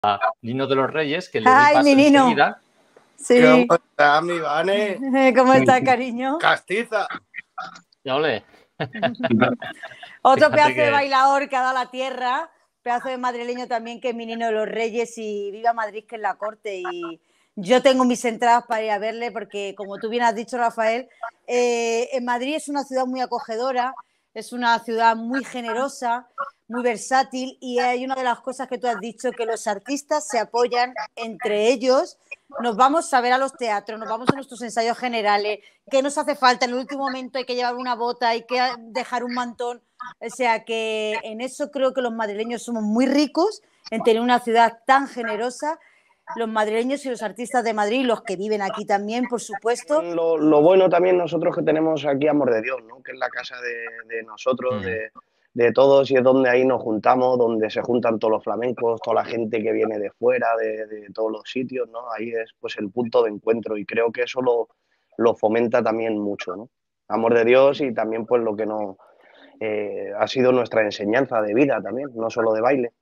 Nino de los Reyes, que le di ¡Ay, paso mi Nino! enseguida. Sí. ¿Cómo está, mi Vane? ¿Cómo está, cariño? Castiza. Ya ole. Otro Fíjate pedazo que- de bailador que ha dado la tierra, pedazo de madrileño también, que es mi Nino de los Reyes, y viva Madrid, que es la corte. Y yo tengo mis entradas para ir a verle, porque como tú bien has dicho, Rafael, en Madrid es una ciudad muy acogedora, es una ciudad muy generosa, muy versátil, y hay una de las cosas que tú has dicho, que los artistas se apoyan entre ellos. Nos vamos a ver a los teatros, nos vamos a nuestros ensayos generales, ¿qué nos hace falta? En el último momento hay que llevar una bota, hay que dejar un mantón. O sea que en eso creo que los madrileños somos muy ricos, en tener una ciudad tan generosa. Los madrileños y los artistas de Madrid, los que viven aquí también, por supuesto. Lo bueno también nosotros que tenemos aquí Amor de Dios, ¿no? Que es la casa de nosotros, de todos, y es donde ahí nos juntamos, donde se juntan todos los flamencos, toda la gente que viene de fuera, de todos los sitios, ¿no? Ahí es pues el punto de encuentro, y creo que eso lo fomenta también mucho, ¿no? Amor de Dios, y también pues lo que no ha sido nuestra enseñanza de vida también, no solo de baile.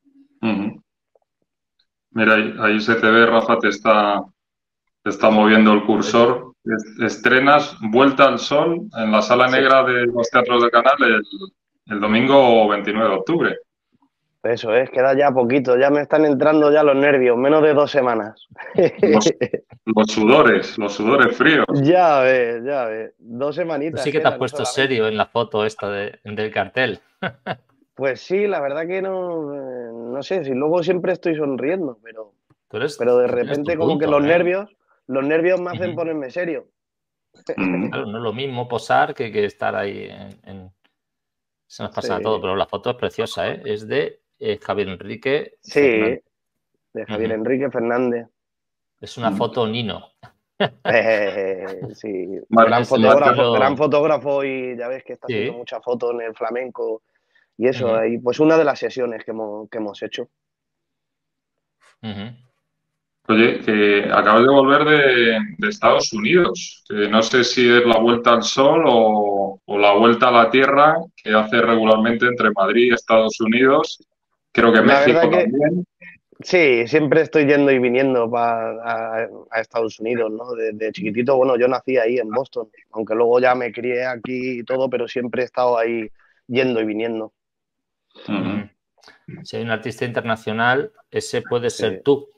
Mira, ahí se te ve, Rafa, te está moviendo el cursor. Estrenas Vuelta al Sol en la Sala Negra de los Teatros del Canal el domingo 29 de octubre. Eso es, queda ya poquito, ya me están entrando ya los nervios, menos de 2 semanas. Los sudores fríos. Ya ves, 2 semanitas. Tú sí que te has quedan puesto solamente. serio en la foto esta del cartel. Pues sí, la verdad que no sé, si luego siempre estoy sonriendo, pero de repente como que los nervios me hacen ponerme serio. Claro, no es lo mismo posar que estar ahí Se nos pasa a todo, pero la foto es preciosa, ¿eh? Es de Javier Enrique Fernández. De Javier Enrique Fernández. Es una foto Nino. Sí, Vale, gran fotógrafo, y ya ves que está haciendo muchas fotos en el flamenco y eso, ahí, pues una de las sesiones que hemos hecho. Oye, que acabas de volver de Estados Unidos. No sé si es la vuelta al sol o la vuelta a la tierra que hace regularmente entre Madrid y Estados Unidos. Creo que México también. Sí, siempre estoy yendo y viniendo a Estados Unidos, ¿no? De chiquitito, bueno, yo nací ahí en Boston, aunque luego ya me crié aquí y todo, pero siempre he estado ahí yendo y viniendo. Si hay un artista internacional, ese puede ser tú.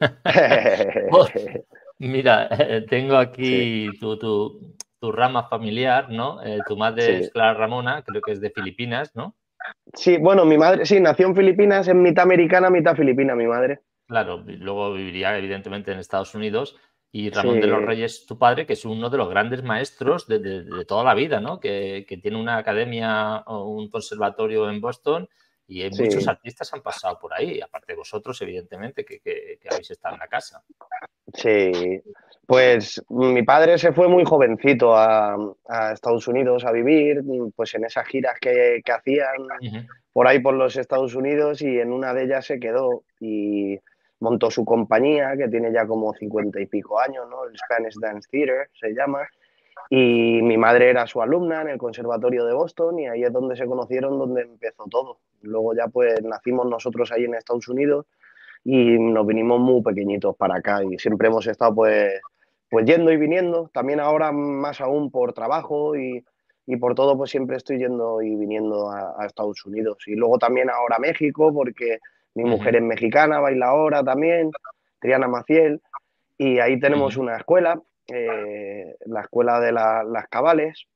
Mira, tengo aquí tu rama familiar, ¿no? Tu madre es Clara Ramona, creo que es de Filipinas, ¿no? Sí, bueno, mi madre, sí, nació en Filipinas, es mitad americana, mitad filipina, mi madre. Claro, luego viviría evidentemente en Estados Unidos. Y Ramón de los Reyes, tu padre, que es uno de los grandes maestros de toda la vida, ¿no? Que tiene una academia o un conservatorio en Boston, y muchos artistas han pasado por ahí, aparte de vosotros, evidentemente, que habéis estado en la casa. Sí, pues mi padre se fue muy jovencito a Estados Unidos a vivir, pues en esas giras que hacían por ahí por los Estados Unidos, y en una de ellas se quedó y montó su compañía, que tiene ya como 50 y pico años, ¿no? El Spanish Dance Theater se llama, y mi madre era su alumna en el Conservatorio de Boston, y ahí es donde se conocieron, donde empezó todo. Luego ya pues nacimos nosotros ahí en Estados Unidos y nos vinimos muy pequeñitos para acá, y siempre hemos estado pues yendo y viniendo, también ahora más aún por trabajo y por todo, pues siempre estoy yendo y viniendo a Estados Unidos, y luego también ahora a México, porque mi mujer es mexicana, baila ahora también, Triana Maciel, y ahí tenemos una escuela, la escuela de las Cabales,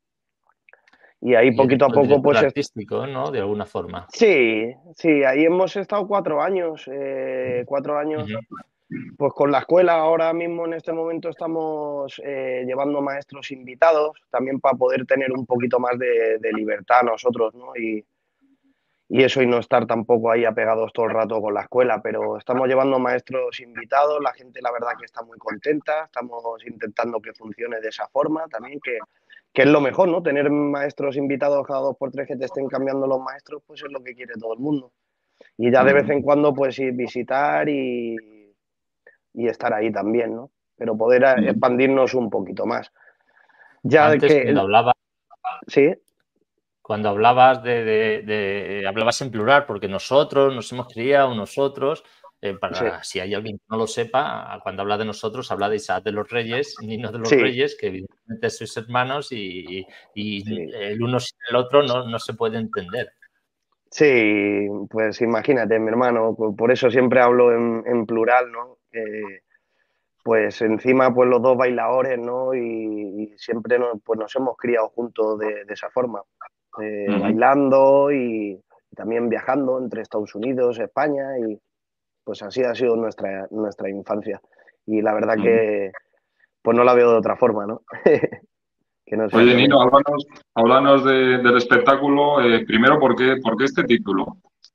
y ahí poquito a poco pues artístico, ¿no? De alguna forma. Sí, ahí hemos estado 4 años, 4 años. Pues con la escuela ahora mismo en este momento estamos llevando maestros invitados, también para poder tener un poquito más de libertad nosotros, ¿no? Y eso, y no estar tampoco ahí apegados todo el rato con la escuela, pero estamos llevando maestros invitados, la gente la verdad que está muy contenta, estamos intentando que funcione de esa forma también, que es lo mejor, ¿no? Tener maestros invitados cada 2 por 3 que te estén cambiando los maestros, pues es lo que quiere todo el mundo. Y ya de vez en cuando pues ir visitar y estar ahí también, ¿no? Pero poder expandirnos un poquito más. Ya antes, que cuando hablabas, sí. Cuando hablabas hablabas en plural, porque nosotros nos hemos criado, nosotros, Para si hay alguien que no lo sepa, cuando habla de nosotros, habla de Isaac de los Reyes, Nino de los Sí. Reyes, que evidentemente sois hermanos y el uno sin el otro no se puede entender. Sí, pues imagínate, mi hermano, por eso siempre hablo en plural, ¿no? Pues encima, pues los dos bailadores, ¿no? Y siempre pues nos hemos criado juntos de esa forma, bailando y también viajando entre Estados Unidos, España, y pues así ha sido nuestra infancia. Y la verdad que pues no la veo de otra forma, ¿no? Que no sea Oye, con Nino, él. háblanos del espectáculo. Primero, ¿por qué este título?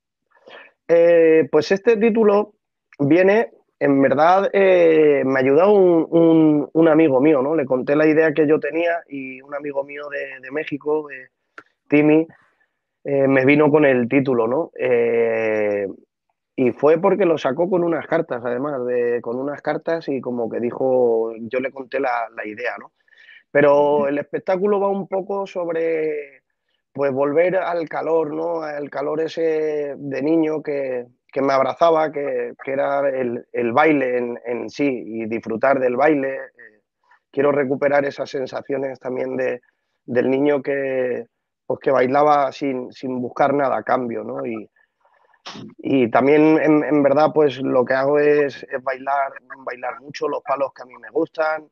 Pues este título viene, en verdad, me ayudó un amigo mío, ¿no? Le conté la idea que yo tenía y un amigo mío de México, Timmy, me vino con el título, ¿no? Y fue porque lo sacó con unas cartas, además, con unas cartas y como que dijo, yo le conté la idea, ¿no? Pero el espectáculo va un poco sobre, pues, volver al calor, ¿no? Al calor ese de niño que me abrazaba, que era el baile en sí y disfrutar del baile. Quiero recuperar esas sensaciones también del niño pues, que bailaba sin buscar nada a cambio, ¿no? Y también, en verdad, pues lo que hago es bailar mucho los palos que a mí me gustan.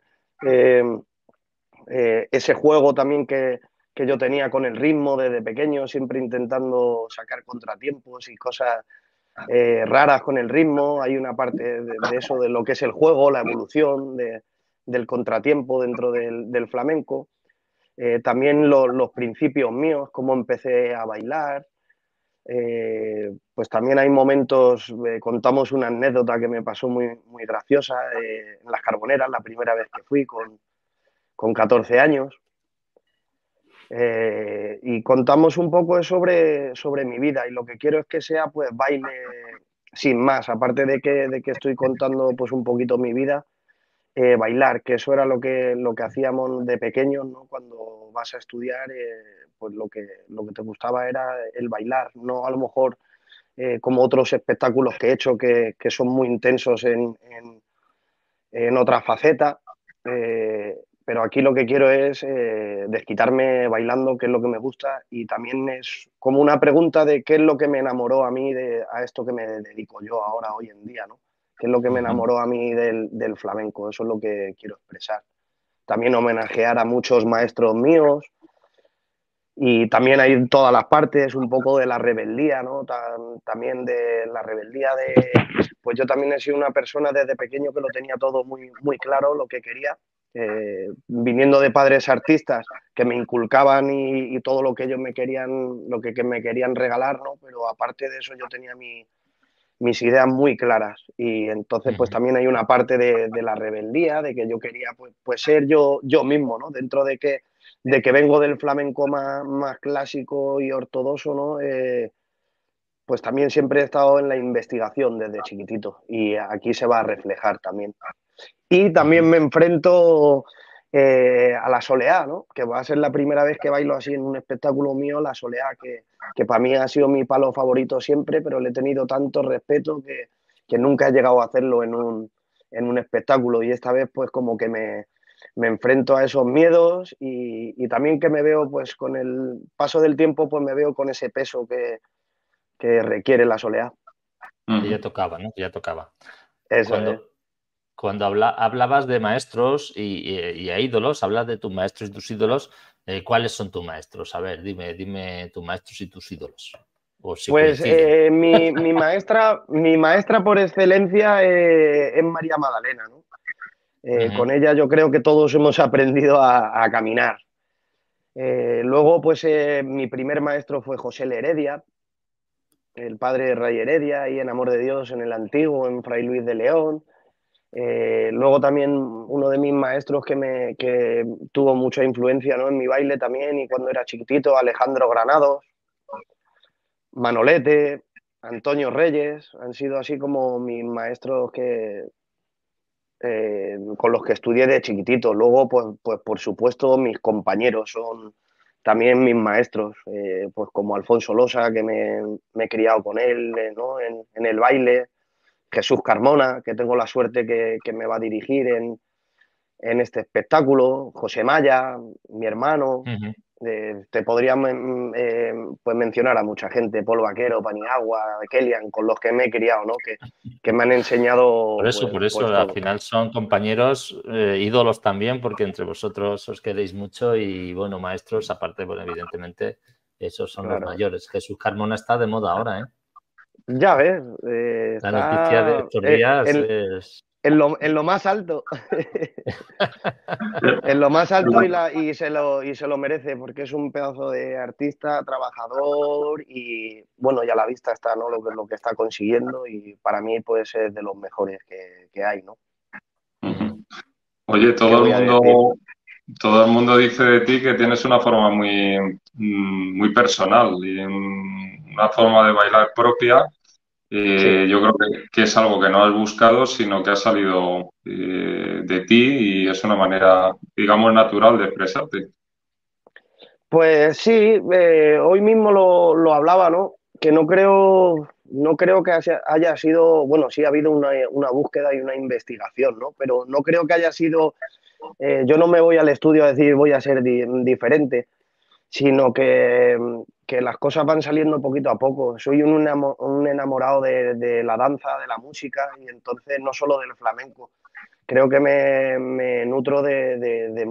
Ese juego también que yo tenía con el ritmo desde pequeño, siempre intentando sacar contratiempos y cosas raras con el ritmo. Hay una parte de eso, de lo que es el juego, la evolución del contratiempo dentro del flamenco. También los principios míos, cómo empecé a bailar. Pues también hay momentos, contamos una anécdota que me pasó muy graciosa en las Carboneras, la primera vez que fui con 14 años. Y contamos un poco sobre mi vida y lo que quiero es que sea pues baile sin más, aparte de que estoy contando pues un poquito mi vida, bailar, que eso era lo que hacíamos de pequeños, ¿no? Cuando vas a estudiar, pues lo que te gustaba era el bailar, no a lo mejor como otros espectáculos que he hecho que son muy intensos en otra faceta. Pero aquí lo que quiero es desquitarme bailando, que es lo que me gusta, y también es como una pregunta de qué es lo que me enamoró a mí a esto que me dedico yo ahora, hoy en día, ¿no? ¿Qué es lo que me enamoró a mí del flamenco? Eso es lo que quiero expresar. También homenajear a muchos maestros míos y también hay todas las partes, un poco de la rebeldía, ¿no? También de la rebeldía pues yo también he sido una persona desde pequeño que lo tenía todo muy claro, lo que quería, viniendo de padres artistas que me inculcaban y todo lo que ellos me querían, que me querían regalar, ¿no? Pero aparte de eso yo tenía mis ideas muy claras y entonces pues también hay una parte de la rebeldía, de que yo quería pues ser yo mismo, ¿no? Dentro de que vengo del flamenco más clásico y ortodoxo, ¿no? Pues también siempre he estado en la investigación desde chiquitito y aquí se va a reflejar también. Y también me enfrento a la soleá, ¿no? Que va a ser la primera vez que bailo así en un espectáculo mío, la soleá, que para mí ha sido mi palo favorito siempre, pero le he tenido tanto respeto que nunca he llegado a hacerlo en un espectáculo y esta vez pues como que me enfrento a esos miedos y también que me veo pues con el paso del tiempo pues me veo con ese peso que requiere la soleá. Que ya tocaba, ¿no? Que ya tocaba. Eso es. Cuando hablabas de maestros y a ídolos, hablas de tus maestros y tus ídolos, ¿cuáles son tus maestros? A ver, dime tus maestros y tus ídolos. O si Pues coinciden. mi maestra por excelencia es María Magdalena, ¿no? Con ella yo creo que todos hemos aprendido a caminar. Luego, pues mi primer maestro fue José Heredia, el padre de Ray Heredia, y en Amor de Dios en el Antiguo, en Fray Luis de León. Luego también uno de mis maestros que tuvo mucha influencia, ¿no? En mi baile también y cuando era chiquitito, Alejandro Granados, Manolete, Antonio Reyes, han sido así como mis maestros con los que estudié de chiquitito. Luego, pues por supuesto, mis compañeros son también mis maestros, pues como Alfonso Losa, que me he criado con él, ¿no? en el baile, Jesús Carmona, que tengo la suerte que me va a dirigir en este espectáculo, José Maya, mi hermano. Te podría pues mencionar a mucha gente, Paul Vaquero, Paniagua, Kellyan, con los que me he criado, ¿no? Que me han enseñado. Por eso, pues al todo. final son compañeros, ídolos también, porque entre vosotros os queréis mucho y, bueno, maestros, aparte, bueno, evidentemente, esos son los mayores. Jesús Carmona está de moda ahora, ¿eh? Ya ves. La noticia de estos días es... En lo más alto. En lo más alto y se lo merece, porque es un pedazo de artista, trabajador y, bueno, ya a la vista está, ¿no? Lo que está consiguiendo y para mí pues es de los mejores que hay, ¿no? Oye, todo el mundo dice de ti que tienes una forma muy personal y una forma de bailar propia. Sí. Yo creo que es algo que no has buscado, sino que ha salido de ti y es una manera, digamos, natural de expresarte. Pues sí, hoy mismo lo hablaba, ¿no? Que no creo que haya sido, bueno, sí ha habido una búsqueda y una investigación, ¿no? Pero no creo que haya sido, yo no me voy al estudio a decir voy a ser diferente, sino que las cosas van saliendo poquito a poco. Soy un enamorado de la danza, de la música y entonces no solo del flamenco. Creo que me nutro de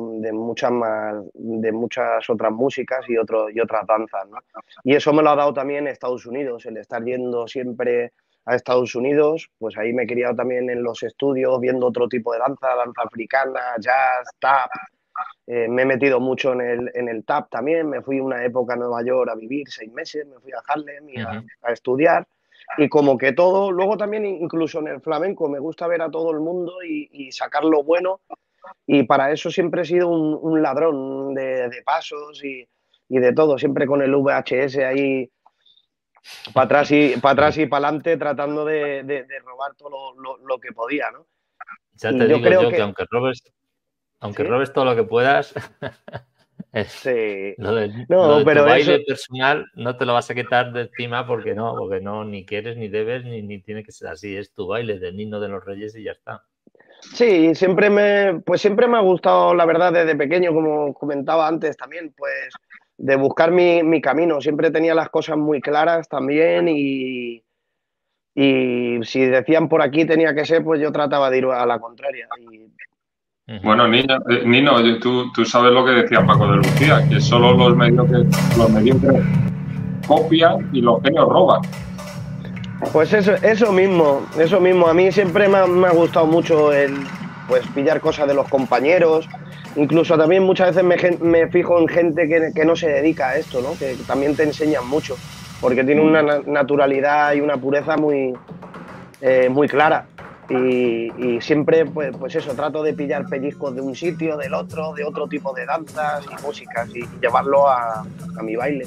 muchas otras músicas y otras danzas, ¿no? Y eso me lo ha dado también Estados Unidos, el estar yendo siempre a Estados Unidos, pues ahí me he criado también en los estudios viendo otro tipo de danza africana, jazz, tap. Me he metido mucho en el tap también, me fui una época a Nueva York a vivir 6 meses, me fui a Harlem y a estudiar. Y como que todo, luego también incluso en el flamenco me gusta ver a todo el mundo y sacar lo bueno y para eso siempre he sido un ladrón de pasos y de todo, siempre con el VHS ahí para atrás y para adelante tratando de robar todo lo que podía, ¿no? Ya te digo yo que aunque robes todo lo que puedas, sí. lo de tu baile personal no te lo vas a quitar de encima porque no, ni quieres, ni debes, ni tiene que ser así. Es tu baile del Nino de los Reyes y ya está. Sí, siempre me ha gustado, la verdad, desde pequeño, como comentaba antes también, pues de buscar mi camino. Siempre tenía las cosas muy claras también y si decían por aquí tenía que ser, pues yo trataba de ir a la contraria. Bueno, Nino, tú sabes lo que decía Paco de Lucía, que solo los mediocres copian y los genios roban. Pues eso mismo. A mí siempre me ha gustado mucho pues pillar cosas de los compañeros. Incluso también muchas veces me fijo en gente que no se dedica a esto, ¿no? Que también te enseñan mucho, porque tiene una naturalidad y una pureza muy clara. Y siempre, pues eso, trato de pillar pellizcos de un sitio, del otro, de otro tipo de danzas y músicas y llevarlo a mi baile.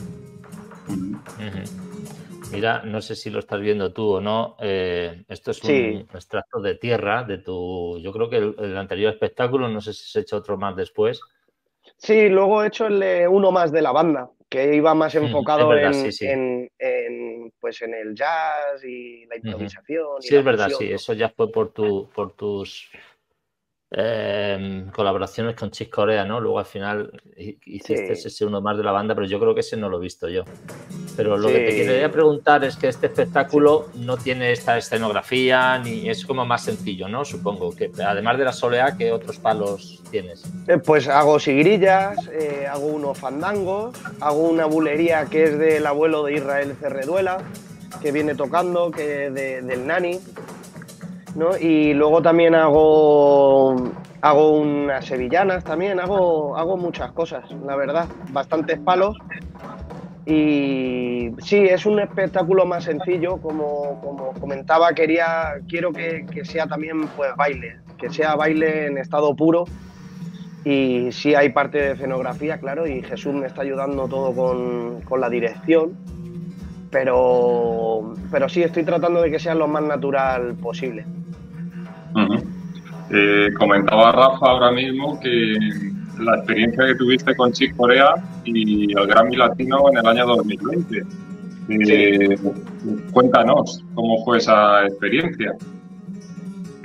Mira, no sé si lo estás viendo tú o no, esto es un extracto de tierra de yo creo que el anterior espectáculo, no sé si se ha hecho otro más después. Sí, luego he hecho uno más de la banda, que iba más enfocado pues en el jazz y la improvisación. Sí, es verdad, sí, eso ya fue por tus colaboraciones con Chick Corea, ¿no? Luego al final hiciste ese uno más de la banda, pero yo creo que ese no lo he visto yo. Pero lo que te quería preguntar es que este espectáculo no tiene esta escenografía, ni es como más sencillo, ¿no? Supongo que además de la soleá, ¿qué otros palos tienes? Pues hago sigrillas, hago unos fandangos, hago una bulería que es del abuelo de Israel Cerreduela, que viene tocando, que del Nani, ¿no? Y luego también hago unas sevillanas también, hago muchas cosas, la verdad, bastantes palos. Y sí, es un espectáculo más sencillo, como comentaba, quiero que sea también pues baile, que sea baile en estado puro. Y sí hay parte de escenografía, claro, y Jesús me está ayudando todo con la dirección, pero sí estoy tratando de que sea lo más natural posible. Comentaba Rafa ahora mismo que la experiencia que tuviste con Chick Corea y el Grammy Latino en el año 2020. Cuéntanos, ¿cómo fue esa experiencia?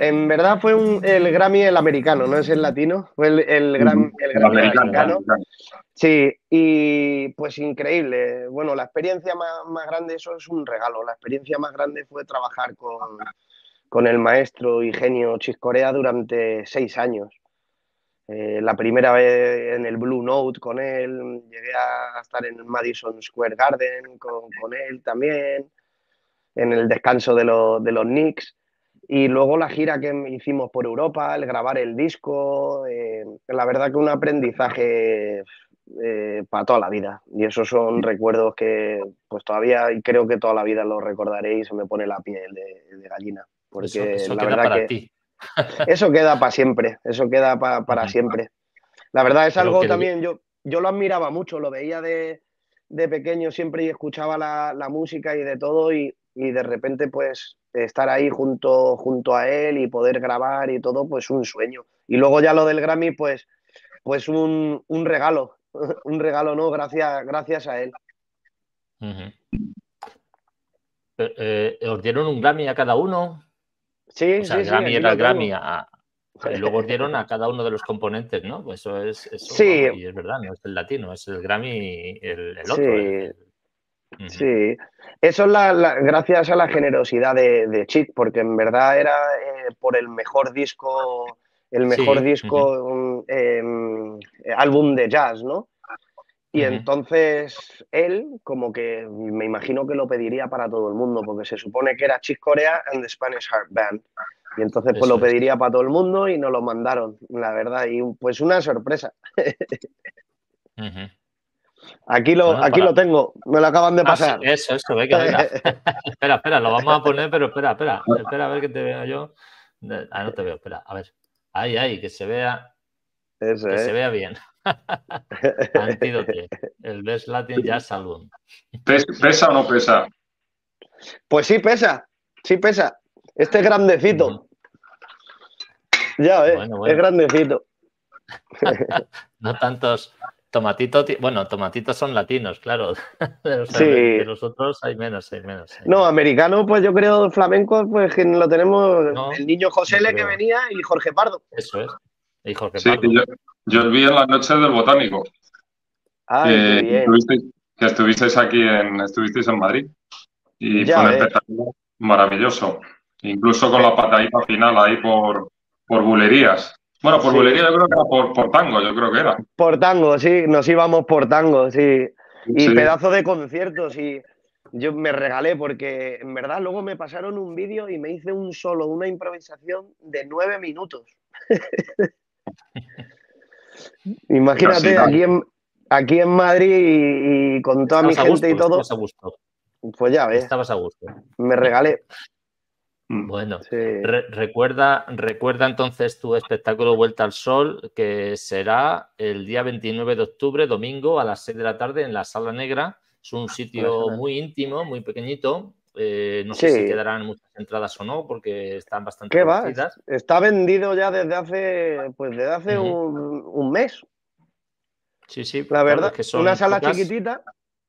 En verdad fue el Grammy el americano, no es el latino, fue el Grammy americano. Sí, y pues increíble. Bueno, la experiencia más grande, eso es un regalo. La experiencia más grande fue trabajar con el maestro y genio Chick Corea durante 6 años. La primera vez en el Blue Note con él, llegué a estar en el Madison Square Garden con él también, en el descanso de los Knicks. Y luego la gira que hicimos por Europa, el grabar el disco, la verdad que un aprendizaje para toda la vida. Y esos son recuerdos que pues todavía, y creo que toda la vida los recordaré y se me pone la piel de gallina. Porque eso la queda verdad para que ti. eso queda para siempre, eso queda para siempre. La verdad es algo también, yo lo admiraba mucho, lo veía de pequeño siempre y escuchaba la música y de todo y de repente pues estar ahí junto a él y poder grabar y todo, pues un sueño. Y luego ya lo del Grammy, pues un regalo, un regalo, ¿no? Gracias a él. ¿Os dieron un Grammy a cada uno? Sí, o sea, sí, el Grammy aquí era lo el Grammy tengo. y luego os dieron a cada uno de los componentes, ¿no? Pues eso es eso, sí. vamos, y es verdad, no es el latino, es el Grammy el Sí. otro. Sí, eso es gracias a la generosidad de Chick, porque en verdad era por el mejor disco, álbum de jazz, ¿no? Y entonces él, como que me imagino que lo pediría para todo el mundo, porque se supone que era Chick Corea and the Spanish Heart Band. Y entonces pues lo pediría para todo el mundo y nos lo mandaron, la verdad. Y pues una sorpresa. Aquí lo tengo, me lo acaban de pasar. Sí, eso, venga. espera, lo vamos a poner, pero espera a ver que te veo yo. No te veo, espera, a ver. Ahí, que se vea. Eso que se vea bien. Antídote, el Best Latin Jazz Album. ¿Pesa o no pesa? Pues sí pesa. Este es grandecito. Ya ves, bueno. Es grandecito. No tantos tomatitos, bueno, tomatitos son latinos, claro. De los otros hay menos. No, americano, pues yo creo flamenco, pues que lo tenemos el niño José L que venía y Jorge Pardo. Eso es. Y Jorge Pardo. Yo os vi en las noches del Botánico. Ay, qué bien. Que estuvisteis en Madrid. Y fue un espectáculo maravilloso. Incluso con la patadita final ahí por bulerías. Bueno, por bulería yo creo que era por tango, yo creo que era. Por tango, sí, nos íbamos por tango, sí. Y pedazo de conciertos y yo me regalé porque en verdad luego me pasaron un vídeo y me hice una improvisación de 9 minutos. Imagínate, aquí en Madrid y con toda mi gente y todo. Estabas a gusto. Pues ya ves. Estabas a gusto. Me regalé. Bueno, recuerda entonces tu espectáculo Vuelta al Sol, que será el día 29 de octubre, domingo, a las 6 de la tarde en la Sala Negra. Es un sitio muy íntimo, muy pequeñito. No sé si quedarán muchas entradas o no, porque están bastante reducidas. Está vendido ya desde hace un mes. Sí. La verdad, es que una sala chiquitita.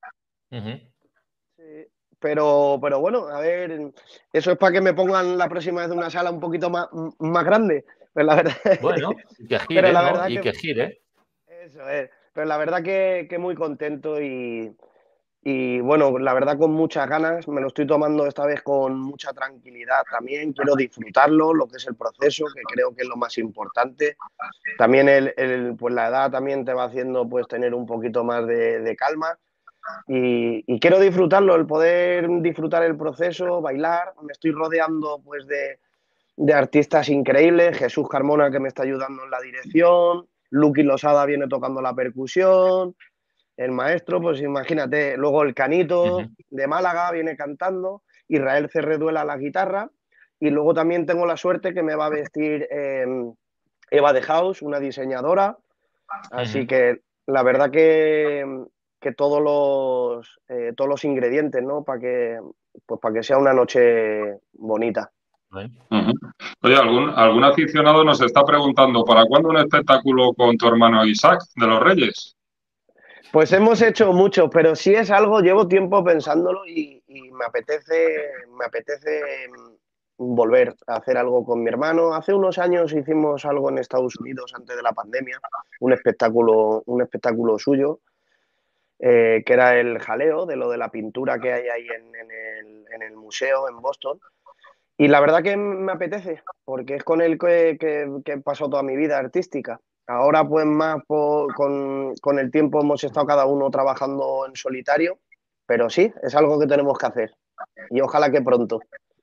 Pero bueno, a ver, eso es para que me pongan la próxima vez una sala un poquito más grande. Pero la verdad, bueno, que gire, ¿no? Y que gire. Eso es. Pero la verdad que muy contento y bueno, la verdad con muchas ganas. Me lo estoy tomando esta vez con mucha tranquilidad también. Quiero disfrutarlo, lo que es el proceso, que creo que es lo más importante. También pues la edad también te va haciendo pues tener un poquito más de calma. Y quiero disfrutarlo, el poder disfrutar el proceso, bailar. Me estoy rodeando pues de artistas increíbles. Jesús Carmona, que me está ayudando en la dirección. Luqui Losada viene tocando la percusión. El maestro, pues imagínate. Luego el Canito de Málaga viene cantando. Israel Cerreduela la guitarra. Y luego también tengo la suerte que me va a vestir Eva de House, una diseñadora. Así que la verdad que todos los ingredientes, ¿no? Para que sea una noche bonita. Oye, algún aficionado nos está preguntando, ¿para cuándo un espectáculo con tu hermano Isaac de los Reyes? Pues hemos hecho mucho, pero sí es algo, llevo tiempo pensándolo y me apetece volver a hacer algo con mi hermano. Hace unos años hicimos algo en Estados Unidos antes de la pandemia, un espectáculo suyo, que era el jaleo, de lo de la pintura que hay ahí en el museo en Boston. Y la verdad que me apetece, porque es con él que pasó toda mi vida artística. Ahora pues más con el tiempo hemos estado cada uno trabajando en solitario, pero sí, es algo que tenemos que hacer. Y ojalá que pronto.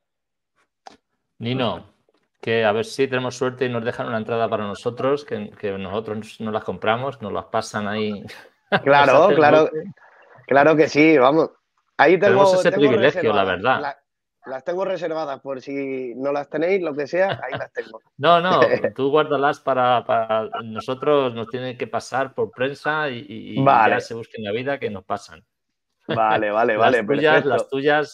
Nino, que a ver si tenemos suerte y nos dejan una entrada para nosotros, que nosotros no las compramos, nos las pasan ahí. Claro, claro que sí, vamos. Ahí tenemos ese tengo privilegio, la verdad. Las tengo reservadas por si no las tenéis, lo que sea, ahí las tengo. No, tú guárdalas para nosotros, nos tienen que pasar por prensa y vale. ya se busquen la vida que nos pasan. Vale, Las tuyas,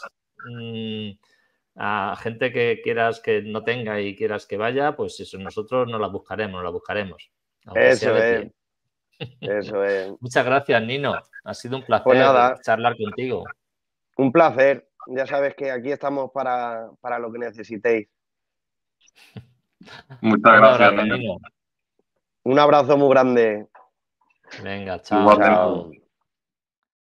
a gente que quieras que no tenga y quieras que vaya, pues eso, nosotros nos las buscaremos. Eso es. Eso es. Muchas gracias, Nino. Ha sido un placer charlar contigo. Un placer. Ya sabes que aquí estamos para lo que necesitéis. Muchas gracias, Nino. Un abrazo muy grande. Venga, chao.